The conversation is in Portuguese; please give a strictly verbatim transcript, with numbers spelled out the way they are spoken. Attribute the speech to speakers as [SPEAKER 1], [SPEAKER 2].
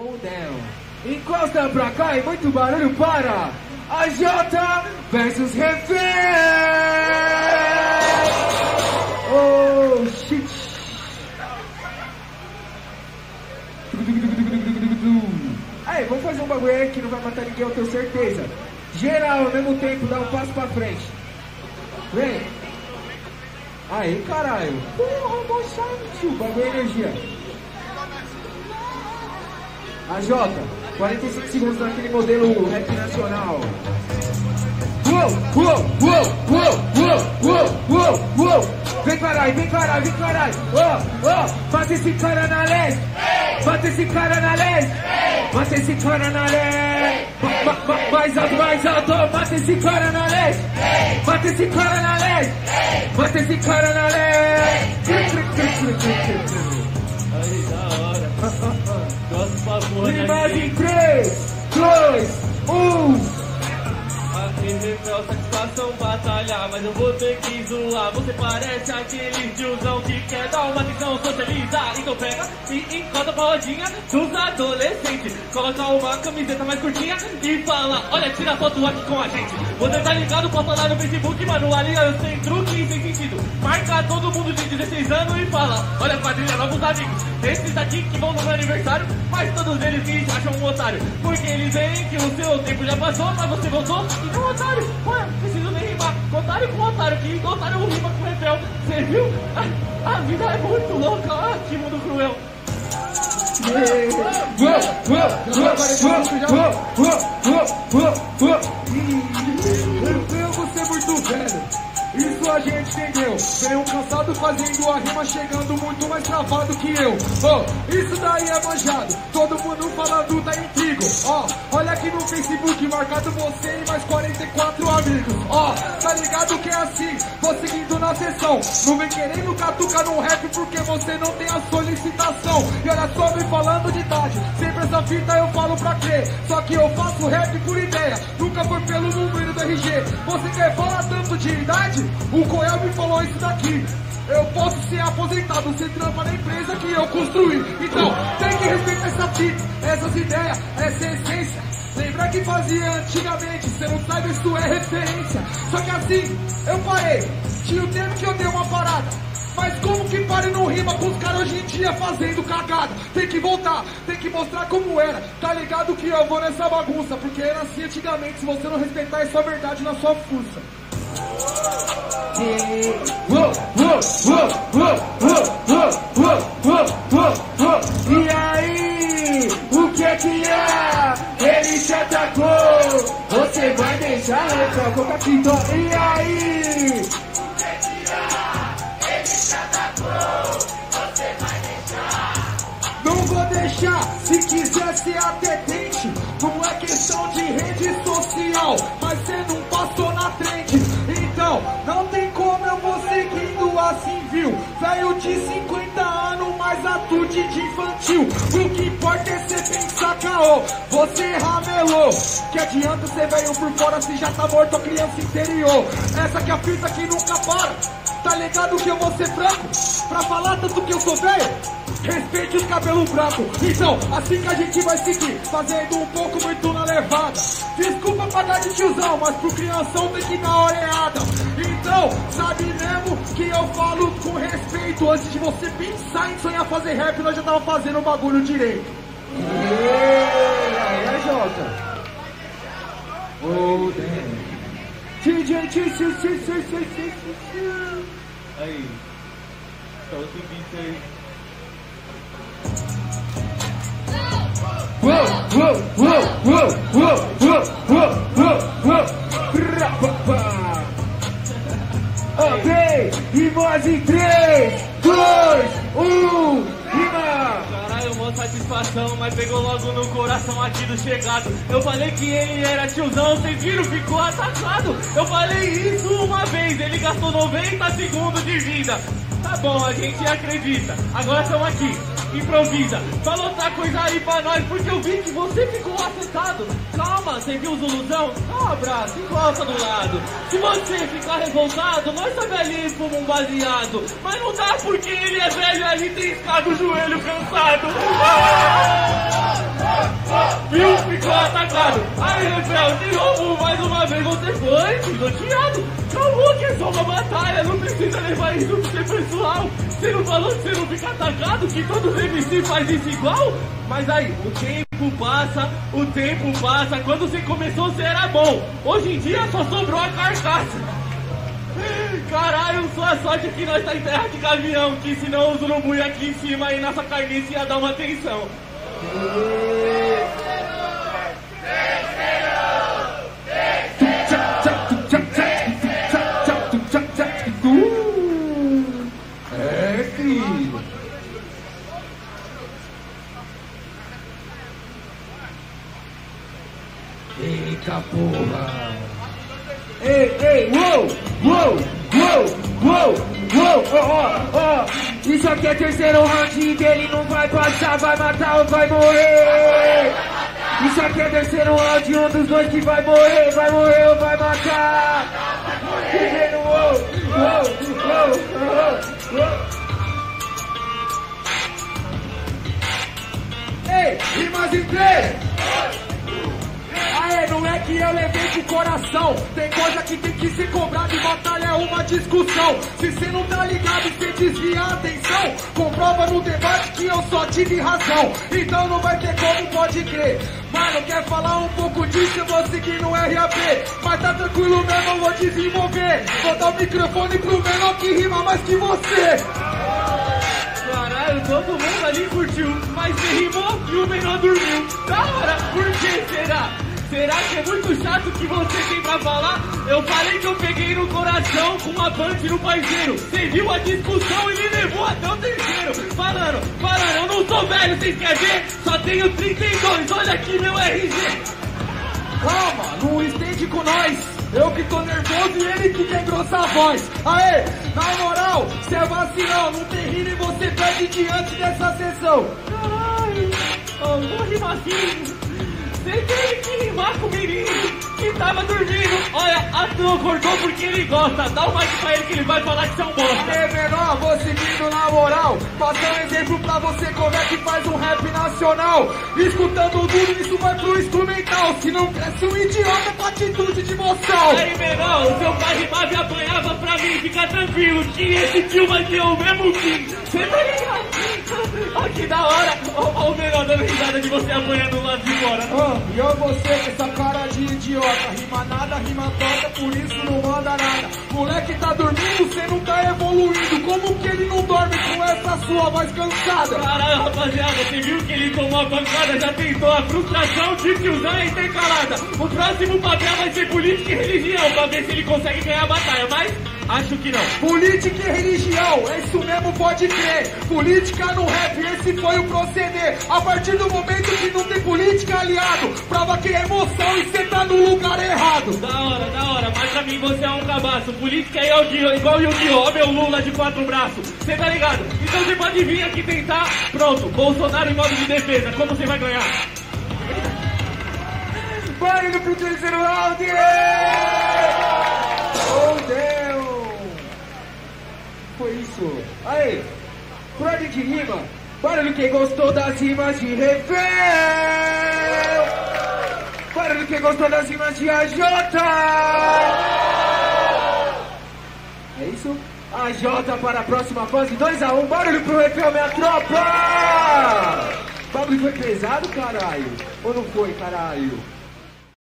[SPEAKER 1] Oh, damn. Encosta pra cá e muito barulho para a J versus Refém. Oh, shit. Aí, vamos fazer um bagulho aí que não vai matar ninguém, eu tenho certeza. Geral, ao mesmo tempo, dá um passo pra frente. Vem. Aí, caralho. Porra, moçada, tio. Bagulho é energia. A J, quarenta e cinco segundos naquele modelo rap nacional. Uou, uou, uou, uou, uou, uou, uou. Vem caralho, vem caralho, vem caralho. Oh, oh, mata esse cara na leste. Mata esse cara na leste. Mata esse cara na leste. Ma, ma, mais alto, mais alto. Mata esse cara na leste. Mata esse cara na leste. Mata esse cara na leste.
[SPEAKER 2] Aí, da hora. Gosto pra porra.
[SPEAKER 1] Imagem três, dois, um.
[SPEAKER 2] Aqui Refel, satisfação batalhar, mas eu vou ter que zoar. Você parece aquele tiozão que quer dar uma visão socializar. Então pega e encosta a rodinha dos adolescentes. Coloca uma camiseta mais curtinha e fala: olha, tira foto aqui com a gente. Você tá ligado, posta lá no Facebook, mano, ali eu sem truque e sem sentido. Marca todo mundo de dezesseis anos e fala: olha, quadrilha, novos amigos. Esses aqui que vão no meu aniversário, mas todos eles se acham um otário. Porque eles veem que o seu tempo já passou, mas você voltou. Então, otário, ué, preciso nem rimar. Otário com otário, que otário rima com Refel. Você viu? A, a vida é muito louca, ah, que mundo cruel.
[SPEAKER 1] Eu vou ser muito velho. Isso a gente entendeu. Veio cansado fazendo a rima, chegando muito mais travado que eu. Oh, isso daí é manjado. Todo mundo falando tá intrigo. Ó, oh, olha aqui no Facebook, marcado você e mais quarenta e quatro amigos. Ó, oh, tá ligado que é assim, tô seguindo na sessão. Não vem querendo catucar no rap porque você não tem a solicitação. E olha só, me falando de idade, sempre essa fita eu falo pra crer. Só que eu faço rap por ideia, nunca foi pelo número do R G. Você quer falar tanto de idade? O Coel me falou isso daqui. Eu posso ser aposentado, você trampa na empresa que eu construí. Então, tem que respeitar essa fita, essas ideias, essa essência. Lembra que fazia antigamente, você não sabe, isso é referência. Só que assim, eu parei. Tinha o tempo que eu dei uma parada. Mas como que pare não rima com os caras hoje em dia fazendo cagada? Tem que voltar, tem que mostrar como era. Tá ligado que eu vou nessa bagunça, porque era assim antigamente. Se você não respeitar, é só verdade na sua força. E aí, o que é que é? Ele te atacou. Você vai deixar a boca que dó. E aí, o que é que é? Ele te atacou. Você vai deixar. Não vou deixar. Se quiser ser atendente, não é questão de rede social, mas você não passou na frente. Então, não tem como eu vou seguindo assim, viu? Velho de cinquenta anos, mais atitude de infantil. O que importa é cê pensar caô. Você ramelou. Que adianta ser velho por fora se já tá morto a criança interior? Essa que é a fita que nunca para. Tá ligado que eu vou ser franco? Pra falar tanto que eu sou velho, respeite os cabelos brancos. Então, assim que a gente vai seguir, fazendo um pouco muito na levada. Desculpa pagar de tiozão, mas pro crianção tem que dar hora errada. Então, sabe mesmo que eu falo com respeito. Antes de você pensar em sonhar fazer rap, nós já tava fazendo o bagulho direito. E aí, é Jota. Oh, damn. T J, T J, T J, T J.
[SPEAKER 2] Aí, tá o beat aí.
[SPEAKER 1] Uou, uou, uou, uou, uou, uou, uou, uou, ok, e voz em três, dois, um, rima!
[SPEAKER 2] Caralho, mó satisfação, mas pegou logo no coração aqui do chegado. Eu falei que ele era tiozão, vocês viram, ficou atacado. Eu falei isso uma vez, ele gastou noventa segundos de vida. Tá bom, a gente acredita, agora estamos aqui. Improvisa, fala outra coisa aí pra nós, porque eu vi que você ficou afetado. Calma, você viu o Zuluzão? Dá um abraço, encosta do lado. Se você ficar revoltado, nós tá velhinho e fuma um baseado. Mas não dá porque ele é velho ali, tem escado o joelho cansado. Ah! atacado. Aí, Refel, de novo, mais uma vez você foi pisoteado. Calma, que é só uma batalha, não precisa levar isso pro seu pessoal. Você não falou que você não fica atacado, que todos os M C faz isso igual? Mas aí, o tempo passa, o tempo passa. Quando você começou, você era bom. Hoje em dia só sobrou a carcaça. Caralho, sua sorte que nós tá em terra de caminhão, que senão os urubu aqui em cima aí nessa carniça ia dar uma atenção.
[SPEAKER 1] É, filho. Eita porra. Ei, ei, uou, uou, uou, uou, uou, ó, ó, ó. Isso aqui é terceiro round dele, não vai passar, vai matar ou vai morrer. Isso aqui é terceiro round, um dos dois que vai morrer, vai morrer ou vai matar. Uou, uou, uou, uou, uou. Ei, rimas em três. Aê, não é que eu levei pro coração. Tem coisa que tem que ser cobrada e batalha é uma discussão. Se cê não tá ligado e cê desvia a atenção, comprova no debate que eu só tive razão. Então não vai ter como, pode crer. Mano, quer falar um pouco disso, eu vou seguir no R A P. Mas tá tranquilo mesmo, eu vou desenvolver. Vou dar o microfone pro menor que rima mais que você.
[SPEAKER 2] Caralho, todo mundo ali curtiu, mas você rimou e o menor dormiu. Da hora, por que será? Será que é muito chato que você tem pra falar? Eu falei que eu peguei no coração com uma punch no parceiro. Você viu a discussão e me levou até o terceiro. Falando, falando, eu não sou velho, vocês querem ver? Só tenho trinta e dois, olha aqui meu R G.
[SPEAKER 1] Calma, não estende com nós. Eu que tô nervoso e ele que quer engrossar a voz. Aê, na moral, cê é vacilão. Não tem rima e você perde diante dessa sessão.
[SPEAKER 2] Caralho, eu vou rimar assim. Você teve que rimar com o menino que tava dormindo. Olha, Atu acordou porque ele gosta. Dá o mic pra ele que ele vai falar que você é um bosta.
[SPEAKER 1] Aê, menor, vou seguindo na moral. Passar um exemplo pra você como é que faz um rap nacional. Escutando duro, isso vai pro instrumental. Se não cresce um idiota com atitude de moção.
[SPEAKER 2] Aí, menor, o seu pai rimava e apanhava pra mim. Fica tranquilo que esse tio vai ter o mesmo fim. Você tá ligado? Olha que da hora. Olha o menor dando risada de você apanhando lá de fora.
[SPEAKER 1] Ah, e eu você com essa cara de idiota. Rima nada, rima toca, por isso não manda nada. Moleque tá dormindo, cê não tá evoluindo. Como que ele não dorme com essa sua voz cansada?
[SPEAKER 2] Caralho, rapaziada, você viu que ele tomou a pancada? Já tentou a frustração de tiozão é intercalada. O próximo papel vai ser política e religião, pra ver se ele consegue ganhar a batalha, mas acho que não.
[SPEAKER 1] Política e religião, é isso mesmo, pode crer. Política no rap, esse foi o proceder. A partir do momento que não tem política, aliado, prova que é emoção e cê tá no lugar errado.
[SPEAKER 2] Da hora, da hora, mas pra mim você é um cabaço. Política é Yu-Gi-Oh, igual Yu-Gi-Oh, meu Lula de quatro braços. Cê tá ligado? Então você pode vir aqui tentar. Pronto, Bolsonaro em modo de defesa, como você vai ganhar?
[SPEAKER 1] Barulho pro terceiro round! Oh, Deus! Foi isso. Aí, por ordem de rima, barulho quem gostou das rimas de Refel! Barulho quem gostou das rimas de A J! É isso? A J para a próxima fase, dois a um, barulho pro Refel, minha tropa! O bagulho foi pesado, caralho? Ou não foi, caralho?